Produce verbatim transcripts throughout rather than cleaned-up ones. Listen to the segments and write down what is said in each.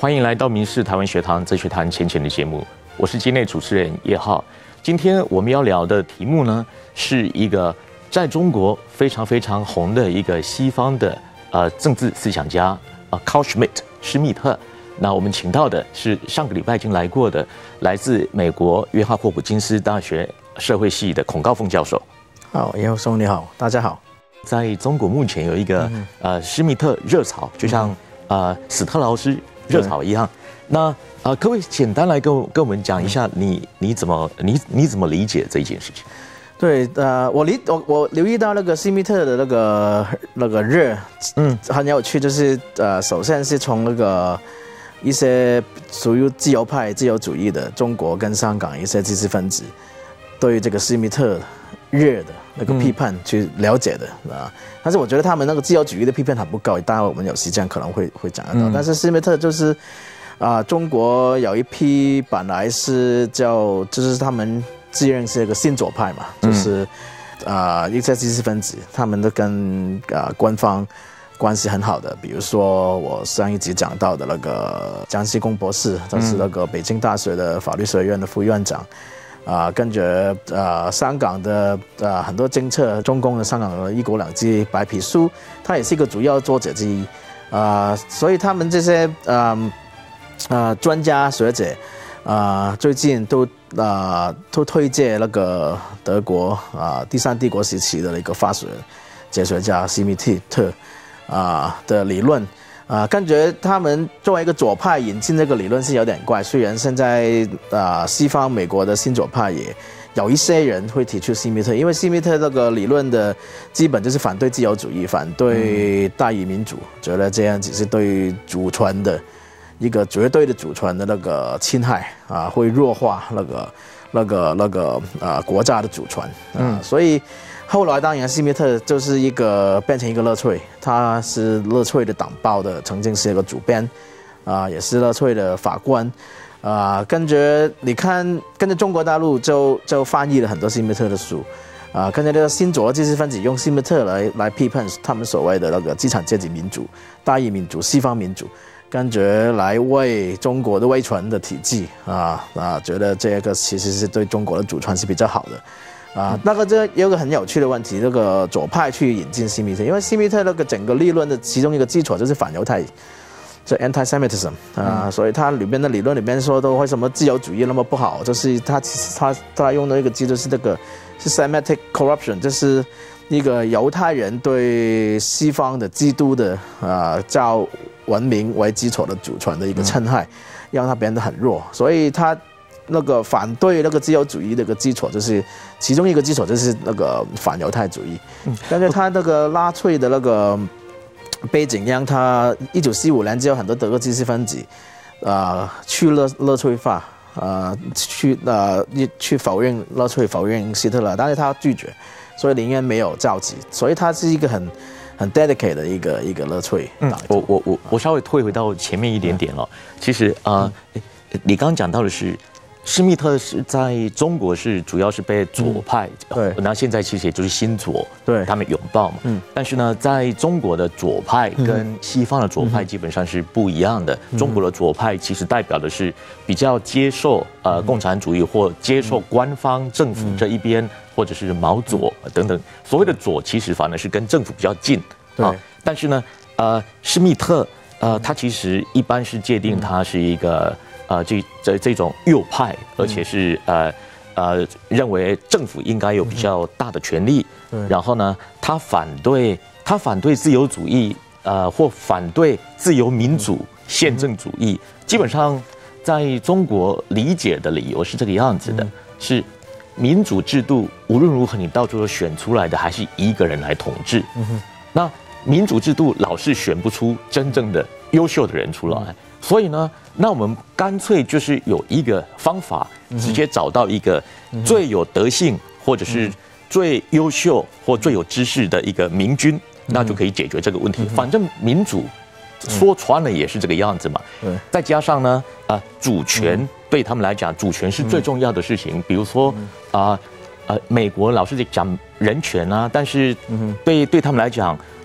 欢迎来到民视台湾学堂哲学谈浅浅的节目，我是今天的主持人叶浩。今天我们要聊的题目呢，是一个在中国非常非常红的一个西方的呃政治思想家啊 ，Carl Schmitt 施密特。那我们请到的是上个礼拜已经来过的，来自美国约翰霍普金斯大学社会系的孔诰凤教授。 好，叶浩兄你好，大家好。 在中国目前有一个、嗯、呃施密特热潮，就像、嗯、呃史特劳斯热潮一样。那呃，可不可以简单来跟跟我们讲一下你你怎么你你怎么理解这一件事情？ 对，呃，我理我我留意到那个施密特的那个那个热，嗯，很有趣，就是呃，首先是从那个一些属于自由派、自由主义的中国跟香港一些知识分子对于这个施密特热的那个批判去了解的啊、嗯，但是我觉得他们那个自由主义的批判还不够，当然我们有时间可能会会讲得到，嗯、但是施密特就是啊、呃，中国有一批本来是叫就是他们自认是一个新左派嘛，就是啊、呃、一些知识分子，他们都跟啊、呃、官方关系很好的，比如说我上一集讲到的那个江西公博士，就是那个北京大学的法律学院的副院长。啊、呃，跟着呃香港的呃很多政策，中共的香港的一国两制白皮书，他也是一个主要作者之一，啊、呃，所以他们这些呃呃专家学者，啊、呃、最近都啊、呃、都推荐那个德国啊、呃、第三帝国时期的一个法学哲学家施密特啊、呃、的理论。啊、呃，感觉他们作为一个左派引进这个理论是有点怪。虽然现在啊、呃，西方美国的新左派也有一些人会提出施密特，因为施密特这个理论的基本就是反对自由主义，反对大义民主，嗯、觉得这样只是对主权的一个绝对的主权的那个侵害啊，会弱化那个那个那个呃国家的主权啊，嗯、所以。后来当然施密特就是一个变成一个乐粹，他是乐粹的党报的，曾经是一个主编，啊、呃，也是乐粹的法官，啊、呃，跟着你看，跟着中国大陆就就翻译了很多施密特的书，啊、呃，跟着那个新左知识分子用施密特来来批判他们所谓的那个资产阶级民主、大义民主、西方民主，跟着来为中国的威权的体制啊啊，觉得这个其实是对中国的主权是比较好的。啊，那个这有个很有趣的问题，这个左派去引进施密特，因为施密特那个整个理论的其中一个基础就是反犹太，这 anti-Semitism 啊、嗯，所以他里面的理论里面说都为什么自由主义那么不好，就是他其实他他用的一个基础是这个是 Semitic corruption， 就是一个犹太人对西方的基督的啊教文明为基础的主权的一个侵害，嗯、让他变得很弱，所以他。那个反对那个自由主义的一个基础，就是其中一个基础就是那个反犹太主义。但是他那个拉粹的那个背景，让他一九四五年之后，很多德国知识分子啊、呃、去乐乐粹化，啊、呃、去呃去否认乐粹，否认希特勒，但是他拒绝，所以宁愿没有召集，所以他是一个很很 dedicated 的一个一个乐粹。 嗯，我我我我稍微退回到前面一点点哦，其实啊、呃，你刚刚讲到的是。施密特是在中国是主要是被左派，嗯、对，那现在其实也就是新左，对，他们拥抱嘛，嗯，但是呢，在中国的左派跟西方的左派基本上是不一样的。嗯、中国的左派其实代表的是比较接受呃共产主义或接受官方政府这一边，嗯、或者是毛左等等。所谓的左其实反而是跟政府比较近，对、啊，但是呢，呃，施密特呃，他其实一般是界定他是一个。呃，这这这种右派，而且是呃呃认为政府应该有比较大的权力，嗯、然后呢，他反对他反对自由主义，呃或反对自由民主、宪政主义。基本上，在中国理解的理由是这个样子的：嗯、是民主制度无论如何，你到最后选出来的还是一个人来统治。嗯、那民主制度老是选不出真正的优秀的人出来。嗯所以呢，那我们干脆就是有一个方法，直接找到一个最有德性，或者是最优秀或最有知识的一个明君，那就可以解决这个问题。反正民主说穿了也是这个样子嘛。再加上呢，啊，主权对他们来讲，主权是最重要的事情。比如说啊，呃，美国老是讲人权啊，但是对对他们来讲。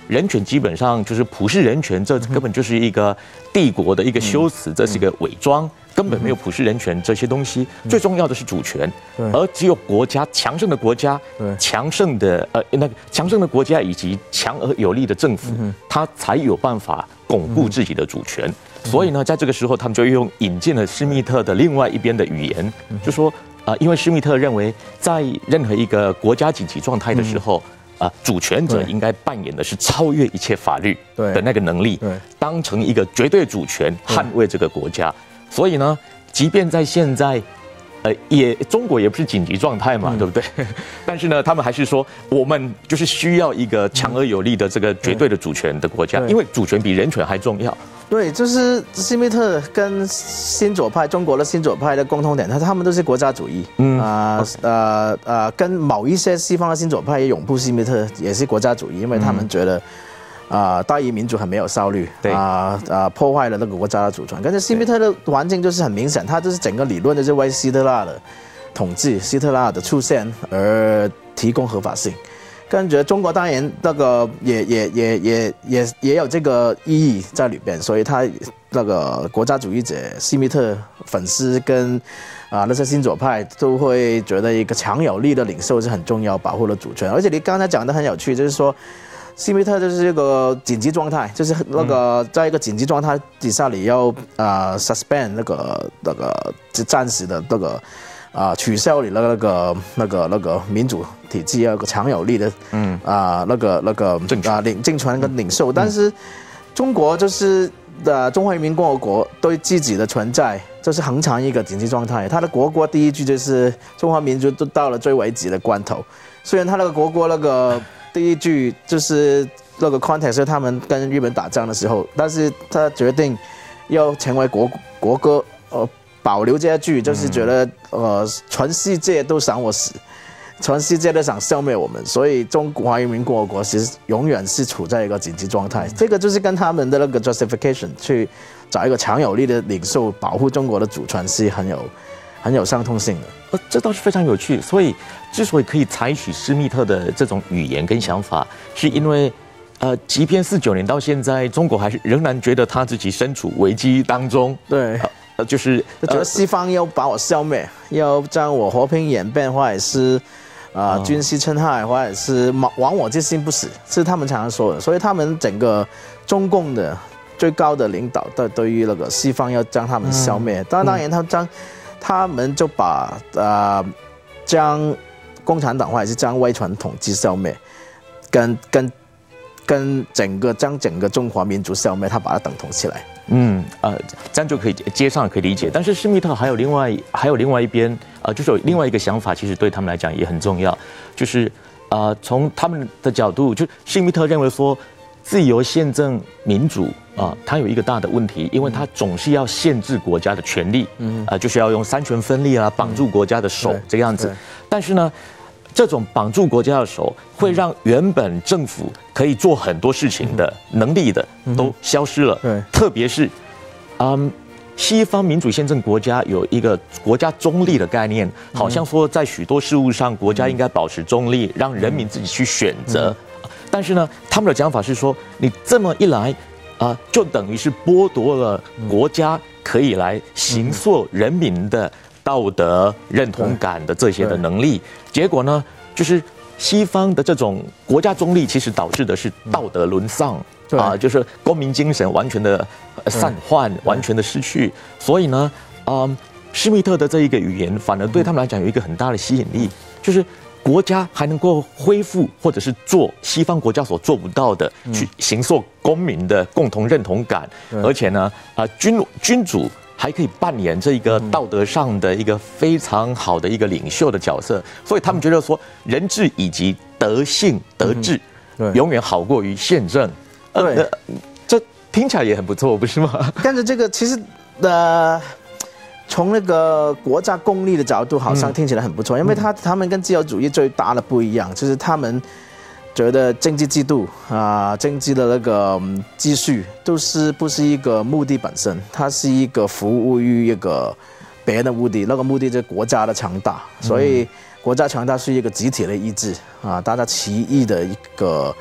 人权基本上就是普世人权，这根本就是一个帝国的一个修辞，这是一个伪装。根本没有普世人权这些东西，最重要的是主权，而只有国家强盛的国家，强盛的呃那个强盛的国家以及强而有力的政府，它才有办法巩固自己的主权。所以呢，在这个时候，他们就用引进了施密特的另外一边的语言，就说啊、呃，因为施密特认为，在任何一个国家紧急状态的时候。啊、呃，主权者应该扮演的是超越一切法律的那个能力，当成一个绝对主权捍卫这个国家。所以呢，即便在现在，呃，也中国也不是紧急状态嘛，嗯、对不对？但是呢，他们还是说，我们就是需要一个强而有力的这个绝对的主权的国家，因为主权比人权还重要。 对，就是施密特跟新左派中国的新左派的共同点，他他们都是国家主义，嗯啊呃呃，跟某一些西方的新左派也拥护施密特，也是国家主义，因为他们觉得。嗯啊、呃，大移民主很没有效率，对啊啊、呃呃，破坏了那个国家的主权。可是施密特的环境就是很明显，他就是整个理论就是为希特勒的统治、希特勒的出现而提供合法性。感觉中国当然那个也也也也也也有这个意义在里边，所以他那个国家主义者施密特粉丝跟啊、呃、那些新左派都会觉得一个强有力的领袖是很重要，保护了主权。而且你刚才讲的很有趣，就是说。施密特就是一个紧急状态，就是那个在一个紧急状态底下，你要啊、呃、suspend 那个那个暂时的那个啊、呃、取消你的那个那个那个民主体制，要有个强有力的嗯啊、呃、那个那个啊领政权跟领袖，但是中国就是呃中华人民共和国对自己的存在就是恒常一个紧急状态，他的国歌第一句就是中华民族都到了最危急的关头，虽然他那个国歌那个。第一句就是那个 context 是他们跟日本打仗的时候，但是他决定要成为国国歌，呃，保留这一句，就是觉得呃全世界都想我死，全世界都想消灭我们，所以中华人民共和国其实永远是处在一个紧急状态。这个就是跟他们的那个 justification 去找一个强有力的领袖保护中国的主权是很有很有相通性的。 呃，这倒是非常有趣。所以，之所以可以采取施密特的这种语言跟想法，是因为，呃，即便四九年到现在，中国还是仍然觉得他自己身处危机当中。 对， 呃，就是觉得西方要把我消灭，要将我和平演变，或者是啊、呃、军事侵害，或者是亡我之心不死，是他们常常说的。所以，他们整个中共的最高的领导，对对于那个西方要将他们消灭，当、嗯、当然他将。嗯他们就把呃将共产党或者是将威权统治消灭，跟跟跟整个将整个中华民族消灭，他把它等同起来。 嗯呃，这样就可以接上可以理解。但是施密特还有另外还有另外一边呃，就是有另外一个想法，其实对他们来讲也很重要，就是呃从他们的角度，就施密特认为说。自由、宪政、民主啊，它有一个大的问题，因为它总是要限制国家的权利，嗯，啊，就是要用三权分立啊，绑住国家的手这个样子。但是呢，这种绑住国家的手，会让原本政府可以做很多事情的能力的都消失了。对，特别是，嗯，西方民主宪政国家有一个国家中立的概念，好像说在许多事务上，国家应该保持中立，让人民自己去选择。但是呢，他们的讲法是说，你这么一来，啊、呃，就等于是剥夺了国家可以来形塑人民的道德认同感的这些的能力。结果呢，就是西方的这种国家中立，其实导致的是道德沦丧啊、呃，就是公民精神完全的散涣，完全的失去。所以呢，嗯、呃，施密特的这一个语言，反而对他们来讲有一个很大的吸引力，就是。国家还能够恢复，或者是做西方国家所做不到的，去形塑公民的共同认同感，而且呢，啊、呃，君君主还可以扮演这一个道德上的一个非常好的一个领袖的角色，所以他们觉得说，人治以及德性德治，永远好过于宪政。 对、呃， 这听起来也很不错，不是吗？ 但是这个其实呃。从那个国家公利的角度，好像听起来很不错，因为他他们跟自由主义最大的不一样，就是他们觉得政治制度啊、呃，政治的那个秩序都是不是一个目的本身，它是一个服务于一个别人的目的，那个目的就是国家的强大，所以国家强大是一个集体的意志啊，大家齐意的一个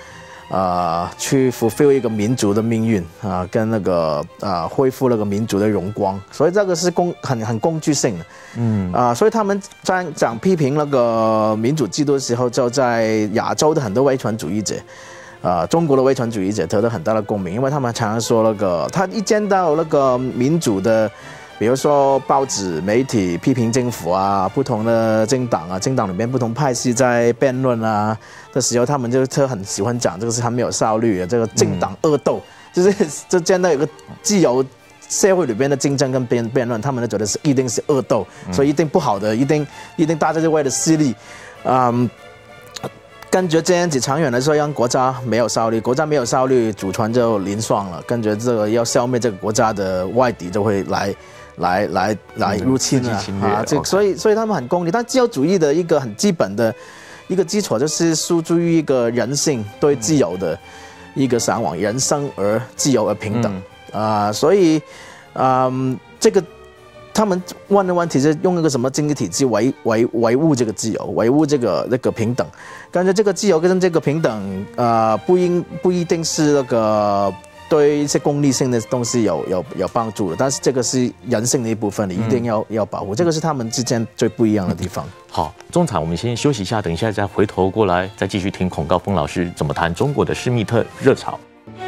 啊，去 fulfill 一个民族的命运啊，跟那个啊恢复那个民族的荣光，所以这个是工很很工具性的，嗯啊，所以他们在讲批评那个民主制度的时候，就在亚洲的很多威权主义者，啊，中国的威权主义者得到很大的共鸣，因为他们常常说那个，他一见到那个民主的。比如说报纸、媒体批评政府啊，不同的政党啊，政党里面不同派系在辩论啊的时候，他们就特很喜欢讲这个是很没有效率的，这个政党恶斗，嗯、就是就见到有个既有社会里边的竞争跟辩辩论，他们就觉得是一定是恶斗，嗯、所以一定不好的，一定一定大家就为了私利，嗯。感觉这样子长远来说，让国家没有效率，国家没有效率，主权就零散了。感觉这个要消灭这个国家的外敌就会来。来来来入侵了、嗯、啊！这所以所以他们很功利，但自由主义的一个很基本的一个基础就是诉诸于一个人性对自由的一个向往，人生而自由而平等、嗯、啊！所以，嗯，这个他们问的问题是用一个什么经济体制维维维护这个自由，维护这个那个平等。感觉这个自由跟这个平等，啊、呃，不应不一定是那个。对一些功利性的东西有有有帮助的，但是这个是人性的一部分，你一定要、嗯、要保护，这个是他们之间最不一样的地方。 好，中场我们先休息一下，等一下再回头过来，再继续听孔高峰老师怎么谈中国的施密特热潮。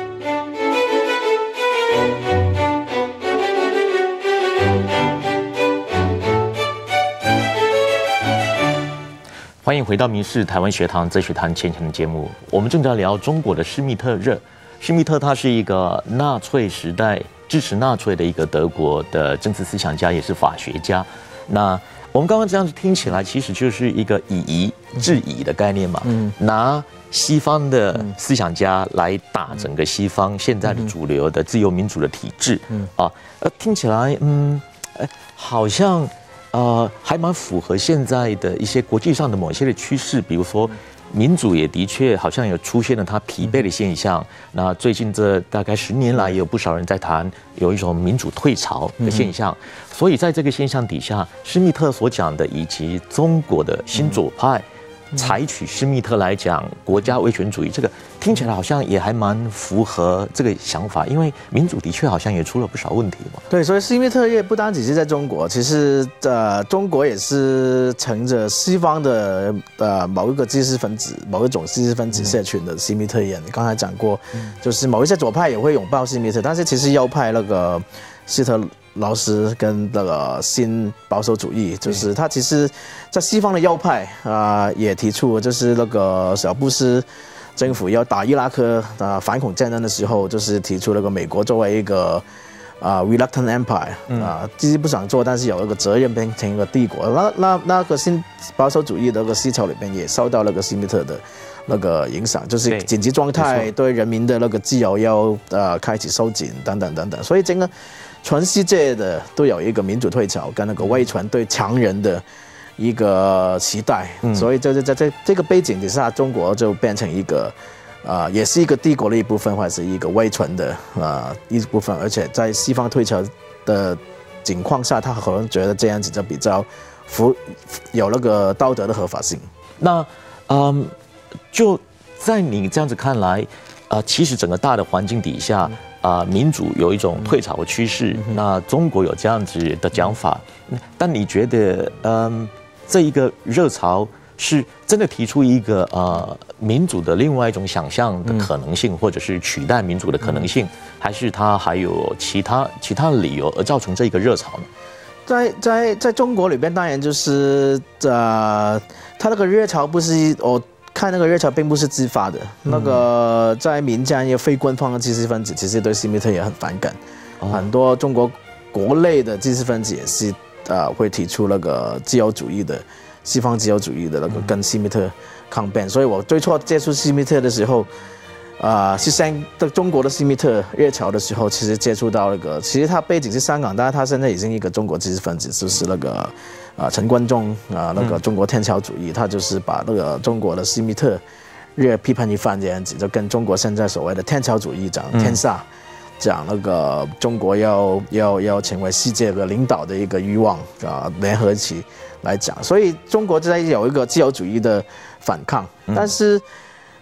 欢迎回到民视台湾学堂哲学堂前程的节目，我们正在聊中国的施密特热。施密特他是一个纳粹时代支持纳粹的一个德国的政治思想家，也是法学家。那我们刚刚这样子听起来，其实就是一个以夷制夷的概念嘛，嗯、拿西方的思想家来打整个西方现在的主流的自由民主的体制，嗯、啊，呃，听起来，嗯，哎，好像呃还蛮符合现在的一些国际上的某些的趋势，比如说。民主也的确好像有出现了它疲惫的现象。那最近这大概十年来，也有不少人在谈有一种民主退潮的现象。所以在这个现象底下，施密特所讲的，以及中国的新左派采取施密特来讲国家威权主义，这个听起来好像也还蛮符合这个想法，因为民主的确好像也出了不少问题嘛。 对，所以施密特也不单只是在中国，其实呃，中国也是乘着西方的呃某一个知识分子、某一种知识分子社群的施密特演。你刚才讲过，就是某一些左派也会拥抱施密特，但是其实右派那个希特劳斯跟那个新保守主义，就是他其实，在西方的右派啊、呃，也提出就是那个小布什政府要打伊拉克啊、呃、反恐战争的时候，就是提出那个美国作为一个啊、呃、reluctant empire 啊、呃，其实不想做，但是有那个责任变成一个帝国。那那那个新保守主义的那个思潮里边也受到那个施密特的那个影响，就是紧急状态对人民的那个自由要呃开始收紧等等等等，所以整个。全世界的都有一个民主退潮跟那个威权对强人的一个期待，嗯、所以就是在这这个背景底下，中国就变成一个，呃，也是一个帝国的一部分，或者是一个威权的呃一部分，而且在西方退潮的情况下，他可能觉得这样子就比较符有那个道德的合法性。 那嗯，就在你这样子看来，呃，其实整个大的环境底下。嗯啊、呃，民主有一种退潮的趋势，嗯、那中国有这样子的讲法，但你觉得，嗯，这一个热潮是真的提出一个呃民主的另外一种想象的可能性，嗯、或者是取代民主的可能性，嗯、还是它还有其他其他的理由而造成这一个热潮呢？ 在在在中国里边，当然就是呃，它那个热潮不是我。看那个热潮并不是自发的，那个在民间也非官方的知识分子其实对施密特也很反感，哦、很多中国国内的知识分子也是呃会提出那个自由主义的西方自由主义的那个跟施密特抗辩，所以我最初接触施密特的时候，啊、呃，是香的中国的施密特热潮的时候，其实接触到那个，其实他背景是香港，但是他现在已经一个中国知识分子，就是那个。啊，陈冠中啊，那个中国天桥主义，他就是把那个中国的施密特热批判一番这样子，就跟中国现在所谓的天桥主义讲天下，讲那个中国要要要成为世界的领导的一个欲望啊，联合起来讲，所以中国在有一个自由主义的反抗，但是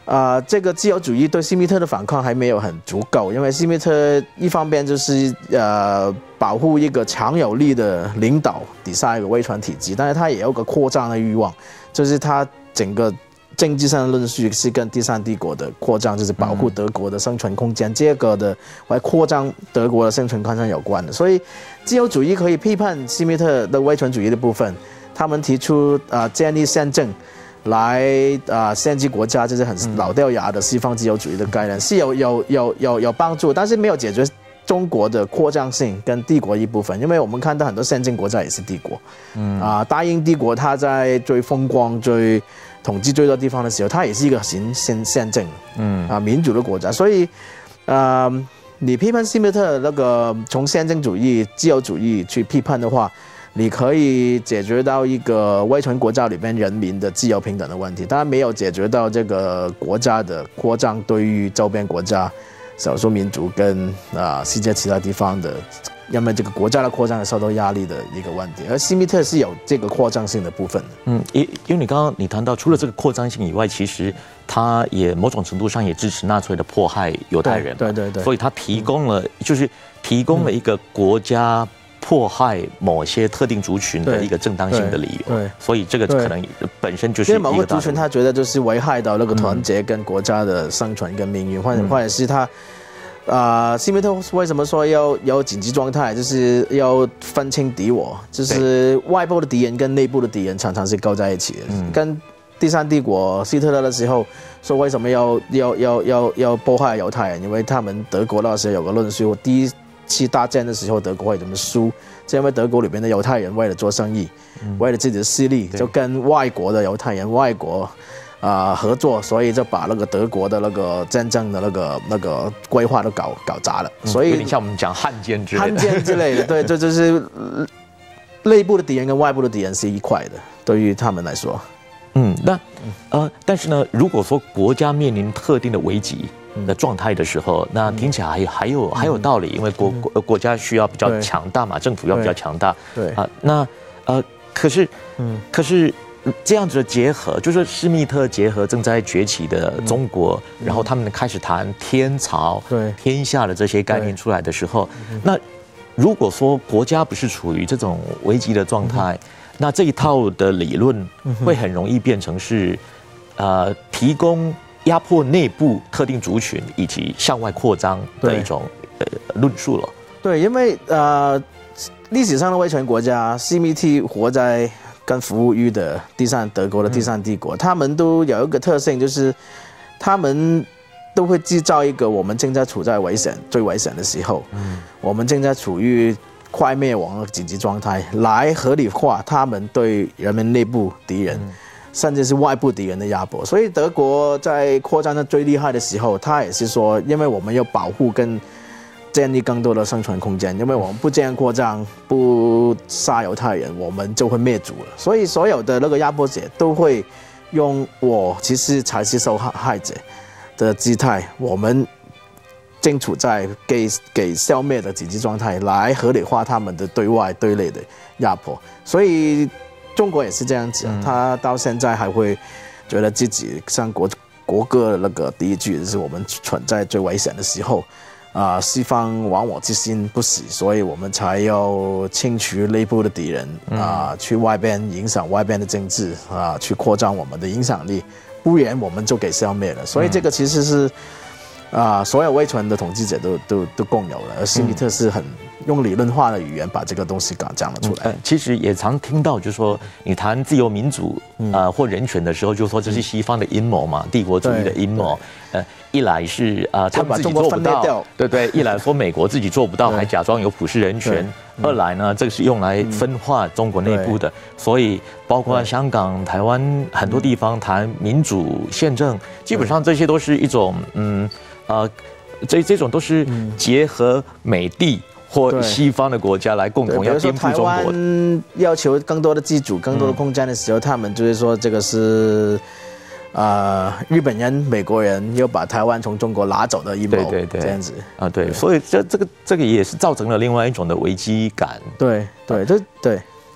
啊、呃，这个自由主义对希密特的反抗还没有很足够，因为希密特一方面就是呃保护一个强有力的领导底下一个威权体系，但是他也有个扩张的欲望，就是他整个政治上的论述是跟第三帝国的扩张，就是保护德国的生存空间，这个的来扩张德国的生存空间有关的。所以自由主义可以批判希密特的威权主义的部分，他们提出啊、呃、建立宪政。来啊，限制国家，就是很老掉牙的西方自由主义的概念，是有有有有有帮助，但是没有解决中国的扩张性跟帝国一部分，因为我们看到很多先进国家也是帝国，嗯啊，大英帝国它在最风光、最统治最多地方的时候，它也是一个行宪宪政，嗯啊民主的国家，所以啊、呃，你批判希密特那个从宪政主义、自由主义去批判的话。你可以解决到一个威权国家里边人民的自由平等的问题，当然没有解决到这个国家的扩张对于周边国家、少数民族跟啊、呃、世界其他地方的，因为这个国家的扩张而受到压力的一个问题。而希密特是有这个扩张性的部分的。 嗯，因因为你刚刚你谈到，除了这个扩张性以外，其实他也某种程度上也支持纳粹的迫害犹太人， 对对 对, 对， 所以他提供了、嗯、就是提供了一个国家。迫害某些特定族群的一个正当性的理由，对，所以这个可能本身就是一个因为某个族群他觉得就是危害到那个团结跟国家的生存跟命运，嗯、或者或者是他，啊、呃，希密特为什么说要要紧急状态，就是要分清敌我，就是外部的敌人跟内部的敌人常常是勾在一起的，嗯、跟第三帝国希特勒的时候说为什么要要要要要迫害犹太人，因为他们德国那时候有个论述，第一。七大战的时候，德国会怎么输？是因为德国里面的犹太人为了做生意，嗯、为了自己的势力，就跟外国的犹太人、外国啊、呃、合作，所以就把那个德国的那个真正的那个那个规划都搞搞砸了。所以， 有点像我们讲汉奸之类的。 汉奸之类的，对，这就, 就是内部的敌人跟外部的敌人是一块的，对于他们来说。 嗯，那呃，但是呢，如果说国家面临特定的危机。的状态的时候，那听起来还还有还有道理，因为国国国家需要比较强大嘛，政府要比较强大， 对啊，那呃，可是，嗯，可是这样子的结合，就是施密特结合正在崛起的中国，然后他们开始谈天朝、 对天下的这些概念出来的时候，那如果说国家不是处于这种危机的状态，那这一套的理论会很容易变成是，呃，提供。压迫内部特定族群以及向外扩张的一种呃论述了。 对，因为呃历史上的威权国家 ，C M T 活在跟服务于的第三德国的第三帝国，嗯、他们都有一个特性，就是他们都会制造一个我们正在处在危险最危险的时候，嗯，我们正在处于快灭亡的紧急状态，来合理化他们对人民内部敌人。嗯甚至是外部敌人的压迫，所以德国在扩张的最厉害的时候，他也是说，因为我们要保护跟建立更多的生存空间，因为我们不这样扩张，不杀犹太人，我们就会灭族了。所以所有的那个压迫者都会用我其实才是受害者的姿态，我们正处在给给消灭的紧急状态，来合理化他们的对外对内的压迫，所以。中国也是这样子、啊，他到现在还会觉得自己像国国歌的那个第一句，就是我们处在最危险的时候，啊、呃，西方亡我之心不死，所以我们才要清除内部的敌人啊、呃，去外边影响外边的政治啊、呃，去扩张我们的影响力，不然我们就给消灭了。所以这个其实是啊、呃，所有威权的统治者都都都共有的，而希密特是很。用理论化的语言把这个东西讲了出来、 嗯呃。其实也常听到，就是说你谈自由民主呃或人权的时候，就说这是西方的阴谋嘛，帝国主义的阴谋。呃，一来是呃他们自己做不到，对对，一来说美国自己做不到，还假装有普世人权；二来呢，这个是用来分化中国内部的，所以包括香港、台湾很多地方谈民主宪政，基本上这些都是一种嗯呃这这种都是结合美帝。或西方的国家来共同要颠覆中国。 台湾要求更多的自主、更多的空间的时候，嗯、他们就是说这个是，呃，日本人、美国人又把台湾从中国拿走的阴谋，对对对，这样子啊，对，所以这这个这个也是造成了另外一种的危机感。 对对，这对。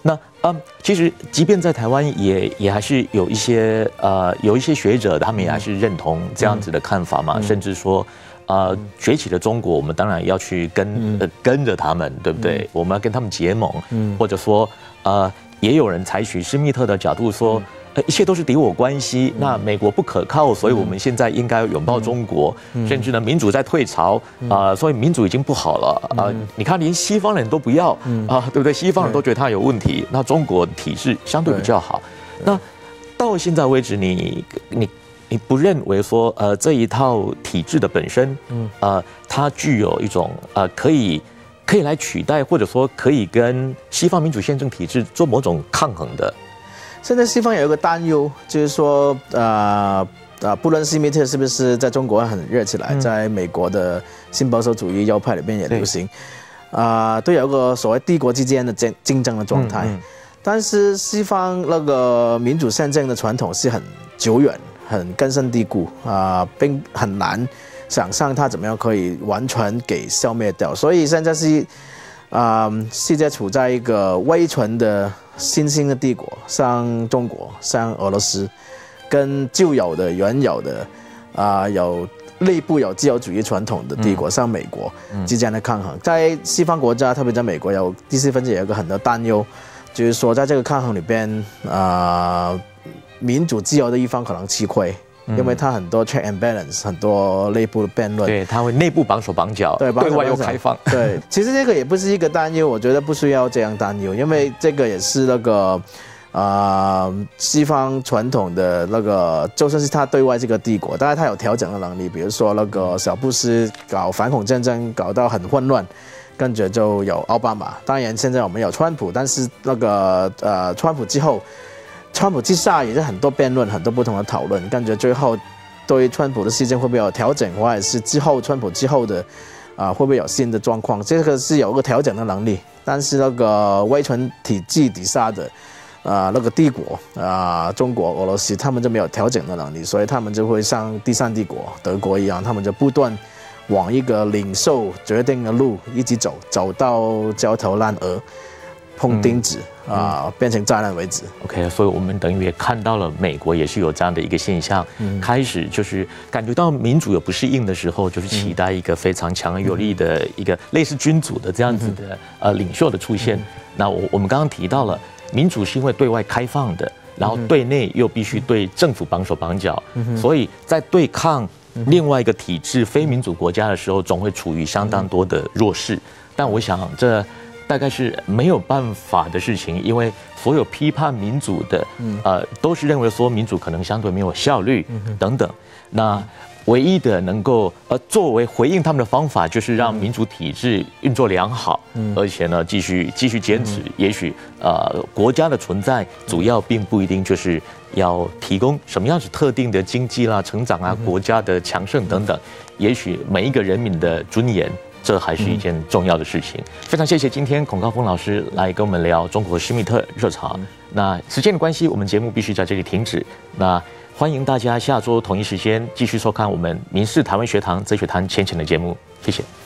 那嗯，其实即便在台湾也也还是有一些呃有一些学者，他们也还是认同这样子的看法嘛，嗯、甚至说。呃，崛起的中国，我们当然要去跟、嗯呃、跟着他们，对不对？嗯、我们要跟他们结盟，嗯、或者说，呃，也有人采取施密特的角度说，嗯、呃，一切都是敌我关系，嗯、那美国不可靠，所以我们现在应该拥抱中国，嗯、甚至呢，民主在退潮，啊、呃，所以民主已经不好了，啊、呃，你看连西方人都不要，啊、嗯呃，对不对？西方人都觉得他有问题，那中国体制相对比较好，那到现在为止你，你你。你不认为说，呃，这一套体制的本身，嗯，呃，它具有一种呃，可以可以来取代，或者说可以跟西方民主宪政体制做某种抗衡的。 现在西方有一个担忧，就是说，呃呃，不论施密特是不是在中国很热起来，嗯、在美国的新保守主义右派里边也流行，啊、呃，都有一个所谓帝国之间的竞竞争的状态。嗯嗯、但是西方那个民主宪政的传统是很久远。很根深蒂固啊、呃，并很难想象它怎么样可以完全给消灭掉。所以现在是，啊、呃，世界处在一个微存的新兴的帝国，像中国、像俄罗斯，跟旧有的、原有的啊、呃、有内部有自由主义传统的帝国，嗯、像美国之间的抗衡。在西方国家，特别在美国，有第四分子有一个很多担忧，就是说在这个抗衡里边啊。呃民主自由的一方可能吃亏，因为它很多 check and balance， 很多内部的辩论， 对，它会内部绑手绑脚，对，对外又开放。 对，其实这个也不是一个担忧，我觉得不需要这样担忧，因为这个也是那个，呃，西方传统的那个，就算是他对外这个帝国，当然他有调整的能力，比如说那个小布什搞反恐战争搞到很混乱。跟着就有奥巴马，当然现在我们有川普，但是那个呃，川普之后。川普之下也是很多辩论，很多不同的讨论，感觉最后对川普的事情会不会有调整，或者是之后川普之后的啊、呃、会不会有新的状况，这个是有一个调整的能力。但是那个威权体制底下的啊、呃、那个帝国啊、呃、中国、俄罗斯，他们就没有调整的能力，所以他们就会像第三帝国德国一样，他们就不断往一个领袖决定的路一直走，走到焦头烂额。碰钉子啊、嗯呃，变成炸弹为止。 OK， 所以我们等于也看到了美国也是有这样的一个现象，嗯、开始就是感觉到民主有不适应的时候，就是期待一个非常强而有力的一个类似君主的这样子的、嗯、呃领袖的出现。嗯、那我我们刚刚提到了，民主是因为对外开放的，然后对内又必须对政府绑手绑脚，嗯、所以在对抗另外一个体制非民主国家的时候，总会处于相当多的弱势。但我想这。大概是没有办法的事情，因为所有批判民主的，呃，都是认为说民主可能相对没有效率等等。那唯一的能够呃作为回应他们的方法，就是让民主体制运作良好，而且呢继续继续坚持。也许呃国家的存在主要并不一定就是要提供什么样子特定的经济啦、成长啊、国家的强盛等等。也许每一个人民的尊严。这还是一件重要的事情。非常谢谢今天孔高峰老师来跟我们聊中国施密特热潮。那时间的关系，我们节目必须在这里停止。那欢迎大家下周同一时间继续收看我们民视台湾学堂哲学谈浅浅的节目。谢谢。